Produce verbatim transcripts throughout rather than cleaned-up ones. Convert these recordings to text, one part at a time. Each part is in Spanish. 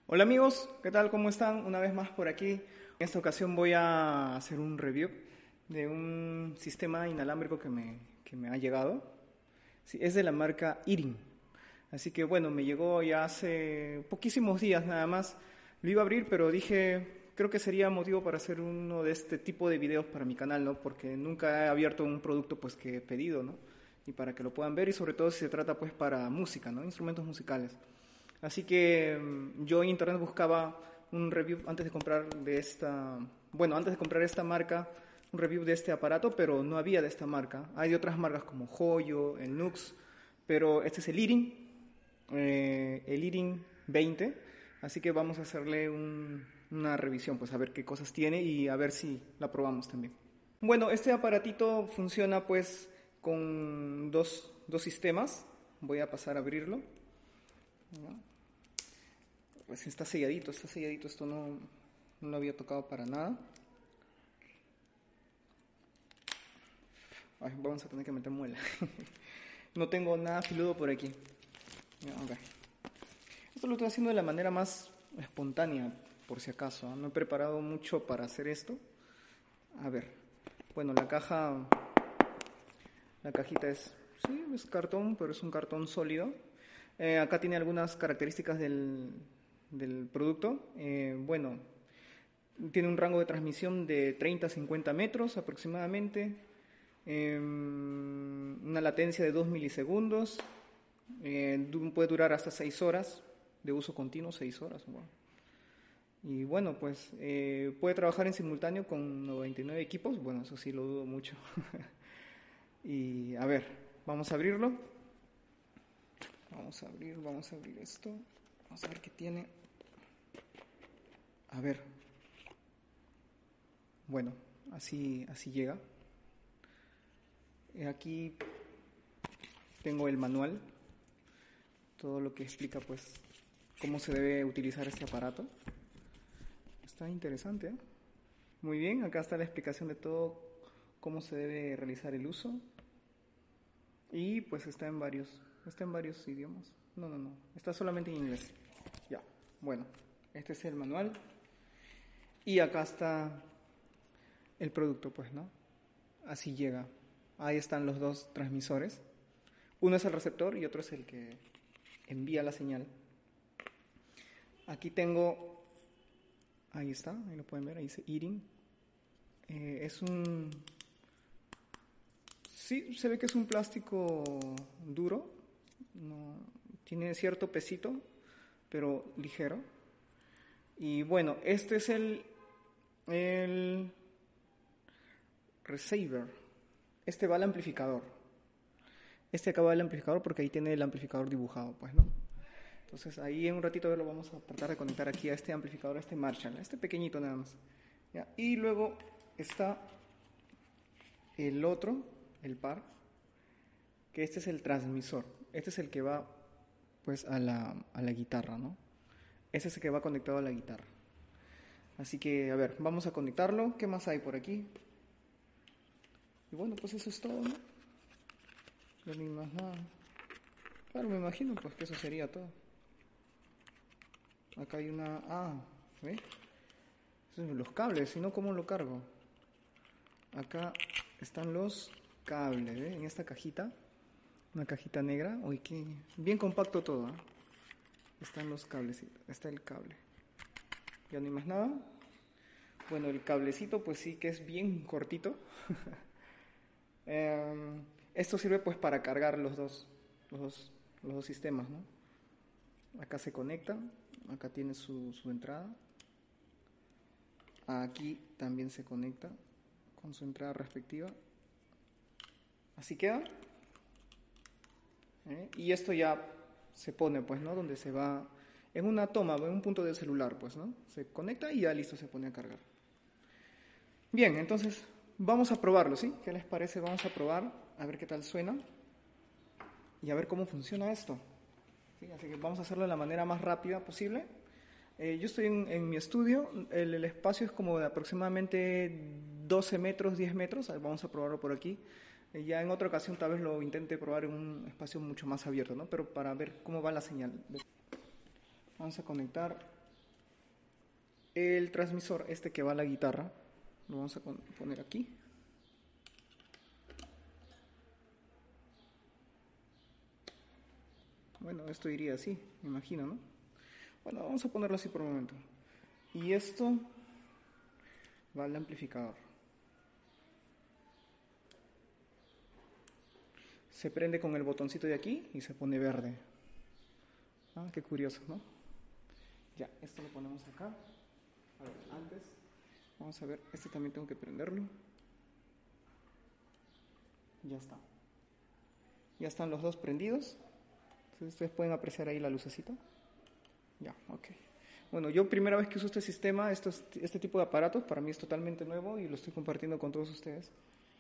Hola amigos, ¿qué tal? ¿Cómo están? Una vez más por aquí. En esta ocasión voy a hacer un review de un sistema inalámbrico que me, que me ha llegado. Sí, es de la marca Irin. Así que bueno, me llegó ya hace poquísimos días nada más. Lo iba a abrir, pero dije, creo que sería motivo para hacer uno de este tipo de videos para mi canal, ¿no? Porque nunca he abierto un producto pues que he pedido, ¿no? Y para que lo puedan ver y sobre todo si se trata pues para música, ¿no? Instrumentos musicales. Así que mm, yo en internet buscaba un review antes de comprar de esta, bueno, antes de comprar esta marca, un review de este aparato, pero no había de esta marca. Hay de otras marcas como Joyo, el Nux, pero este es el Irin, eh, el Irin veinte, así que vamos a hacerle un- una revisión, pues a ver qué cosas tiene y a ver si la probamos también. Bueno, este aparatito funciona pues con dos, dos sistemas. Voy a pasar a abrirlo. ¿No? Pues está selladito, está selladito, esto no, no lo había tocado para nada. Ay, vamos a tener que meter muela. No tengo nada filudo por aquí. Ya, ok. Esto lo estoy haciendo de la manera más espontánea, por si acaso. ¿eh? No he preparado mucho para hacer esto. A ver, bueno, la caja, la cajita es, sí, es cartón, pero es un cartón sólido. Eh, acá tiene algunas características del, del producto. Eh, bueno, tiene un rango de transmisión de treinta a cincuenta metros aproximadamente, eh, una latencia de dos milisegundos, eh, du- puede durar hasta seis horas de uso continuo, seis horas. Wow. Y bueno, pues eh, puede trabajar en simultáneo con noventa y nueve equipos, bueno, eso sí lo dudo mucho. Y a ver, vamos a abrirlo. Vamos a abrir, vamos a abrir esto. Vamos a ver qué tiene. A ver. Bueno, así, así llega. Aquí tengo el manual, todo lo que explica pues cómo se debe utilizar este aparato. Está interesante, ¿eh? Muy bien, acá está la explicación de todo cómo se debe realizar el uso. Y pues está en varios, está en varios idiomas. No, no, no, está solamente en inglés. Ya, bueno, este es el manual. Y acá está el producto, pues, ¿no? Así llega. Ahí están los dos transmisores. Uno es el receptor y otro es el que envía la señal. Aquí tengo, ahí está, ahí lo pueden ver, ahí dice Irin. Eh, es un, sí, se ve que es un plástico duro, no, tiene cierto pesito, pero ligero. Y bueno, este es el, el receiver. Este va al amplificador. Este acá va al amplificador porque ahí tiene el amplificador dibujado, pues, ¿no? Entonces ahí en un ratito lo vamos a tratar de conectar aquí a este amplificador, a este Marshall, a este pequeñito nada más. ¿Ya? Y luego está el otro, el par, que este es el transmisor. Este es el que va pues a la, a la guitarra, ¿no? Este es el que va conectado a la guitarra. Así que, a ver, vamos a conectarlo. ¿Qué más hay por aquí? Y bueno, pues eso es todo, ¿no? No hay más nada. Claro, me imagino pues que eso sería todo. Acá hay una... Ah, ¿ves? Esos son los cables, si no, ¿cómo lo cargo? Acá están los cables, ¿ves? En esta cajita. Una cajita negra. Uy, qué... Bien compacto todo, ¿eh? Están los cables. Está el cable. Ya no hay más nada. Bueno, el cablecito pues sí que es bien cortito. eh, esto sirve pues para cargar los dos, los dos, los dos sistemas, ¿no? Acá se conecta. Acá tiene su, su entrada. Aquí también se conecta con su entrada respectiva. Así queda. ¿Eh? Y esto ya se pone, pues, ¿no? Donde se va en una toma, en un punto del celular, pues, ¿no? Se conecta y ya listo, se pone a cargar. Bien, entonces vamos a probarlo, ¿sí? ¿Qué les parece? Vamos a probar, a ver qué tal suena y a ver cómo funciona esto. ¿Sí? Así que vamos a hacerlo de la manera más rápida posible. Eh, yo estoy en, en mi estudio, el, el espacio es como de aproximadamente doce metros, diez metros, vamos a probarlo por aquí. Eh, ya en otra ocasión tal vez lo intente probar en un espacio mucho más abierto, ¿no? Pero para ver cómo va la señal. Vamos a conectar el transmisor, este que va a la guitarra, lo vamos a poner aquí. Bueno, esto iría así, me imagino, ¿no? Bueno, vamos a ponerlo así por un momento. Y esto va al amplificador. Se prende con el botoncito de aquí y se pone verde. Ah, qué curioso, ¿no? Ya, esto lo ponemos acá. A ver, antes, vamos a ver, este también tengo que prenderlo. Ya está. Ya están los dos prendidos. Entonces ustedes pueden apreciar ahí la lucecita. Ya, ok. Bueno, yo primera vez que uso este sistema, estos, este tipo de aparatos, para mí es totalmente nuevo y lo estoy compartiendo con todos ustedes.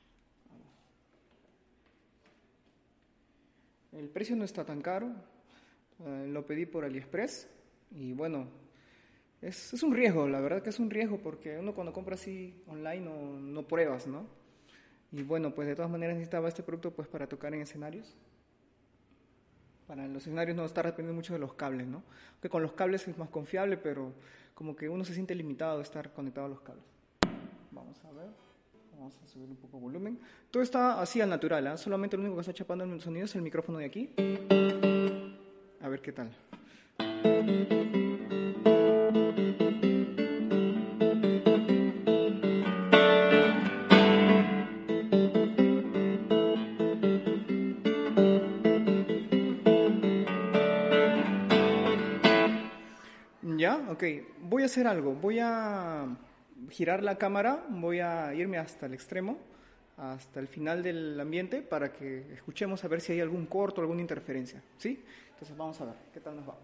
El precio no está tan caro, eh, lo pedí por AliExpress y bueno, es, es un riesgo, la verdad que es un riesgo porque uno cuando compra así online no, no pruebas, ¿no? Y bueno, pues de todas maneras necesitaba este producto pues para tocar en escenarios. Para los escenarios no estar dependiendo mucho de los cables, ¿no? Que con los cables es más confiable, pero como que uno se siente limitado de estar conectado a los cables. Vamos a ver, vamos a subir un poco el volumen. Todo está así al natural, ¿eh? Solamente lo único que está chapando el sonido es el micrófono de aquí. A ver qué tal. Ya, ok. Voy a hacer algo. Voy a girar la cámara, voy a irme hasta el extremo, hasta el final del ambiente, para que escuchemos a ver si hay algún corto, alguna interferencia. ¿Sí? Entonces vamos a ver qué tal nos va.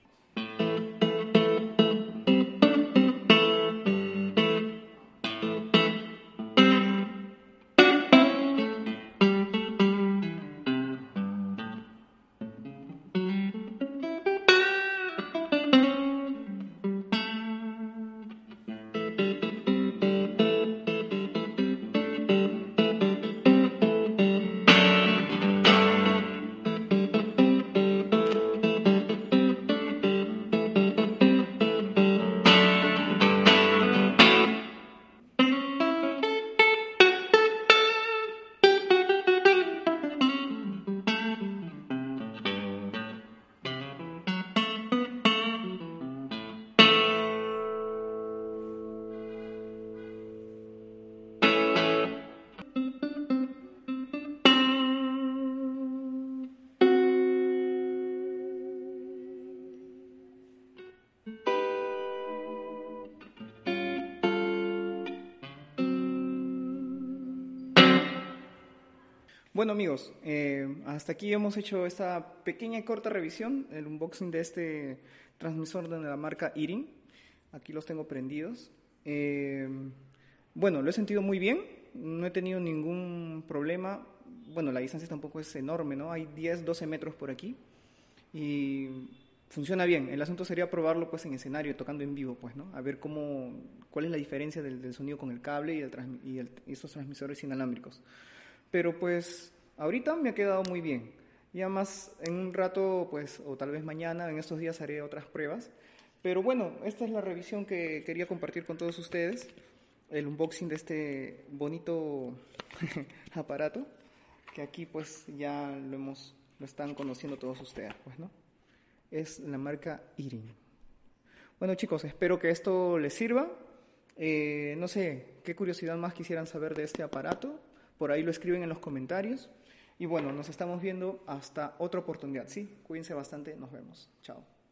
Bueno amigos, eh, hasta aquí hemos hecho esta pequeña y corta revisión, el unboxing de este transmisor de la marca Irin. Aquí los tengo prendidos. Eh, bueno, lo he sentido muy bien, no he tenido ningún problema. Bueno, la distancia tampoco es enorme, ¿no? Hay diez, doce metros por aquí y funciona bien. El asunto sería probarlo pues en escenario, tocando en vivo, pues, ¿no? A ver cómo, cuál es la diferencia del, del sonido con el cable y, el trans, y, el, y estos transmisores inalámbricos. Pero pues ahorita me ha quedado muy bien. Ya más en un rato, pues, o tal vez mañana, en estos días haré otras pruebas. Pero bueno, esta es la revisión que quería compartir con todos ustedes. El unboxing de este bonito aparato, que aquí pues ya lo hemos, lo están conociendo todos ustedes, pues, ¿no? Es la marca Irin. Bueno chicos, espero que esto les sirva. Eh, no sé, qué curiosidad más quisieran saber de este aparato. Por ahí lo escriben en los comentarios. Y bueno, nos estamos viendo hasta otra oportunidad. Sí, cuídense bastante. Nos vemos. Chao.